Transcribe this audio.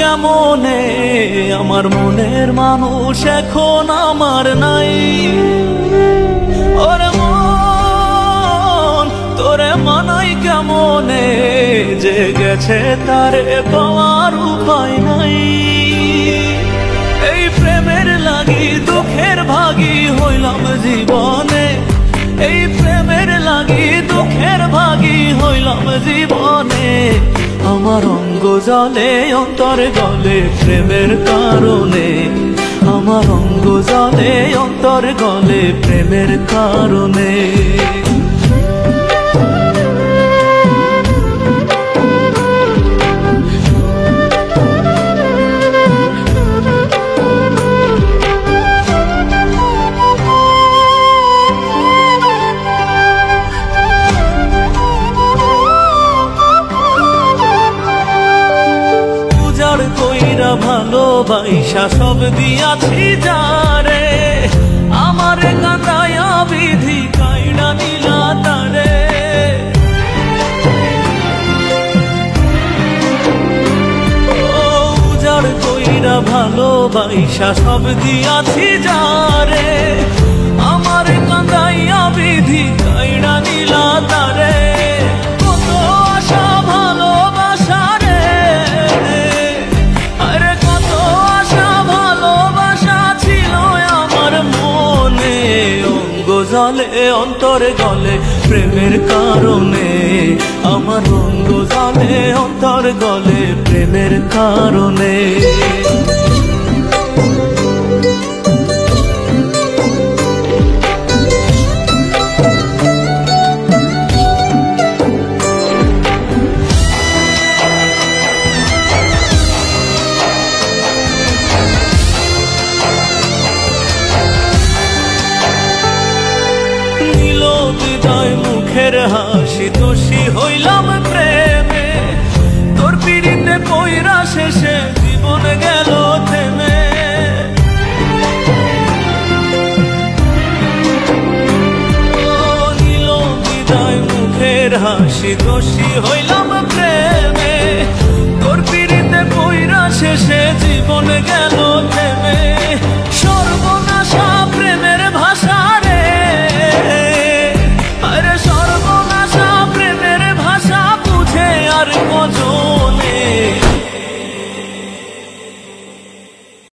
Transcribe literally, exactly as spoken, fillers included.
কেমনে আমার মনের মানুষ এখন আমার নাই। ওরে মন তোরে মানাই কেমনে যে গেছে তারে পাওয়ার উপায় নাই। এই প্রেমের লাগি দুঃখের ভাগী হইলাম জীবনে, এই প্রেমের লাগি দুঃখের ভাগী হইলাম জীবনে। আমার অঙ্গ জলে অন্তর গলে প্রেমের কারণে, আমার অঙ্গ জলে অন্তর গলে প্রেমের কারণে। কইরা ভালোবাসা সব দিয়াছি যারে, আমারে কাঁদায়া বিধি কাইড়া নিলা তারে। উজাড় কইরা ভালোবাসা সব দিয়াছি যারে, আমারে কাঁদাইয়া বিধি কাইড়া নিলা তারে। কত আশা ভালোবাসা রে, আরে কত আশা ভালোবাসা ছিল আমার মনে। অঙ্গ জলে অন্তর গলে প্রেমের কারণে, আমার অঙ্গ জলে অন্তর গলে প্রেমের কারণে। মুখের হাসি দোষী হইলাম প্রেমে, তোর পিড়িতে পইরা শেষে জীবন গেল থেমে। নীল বিদায় মুখের হাসি দোষী হইলাম প্রেমে, তোর পিড়িতে পইরা শেষে জীবন গেল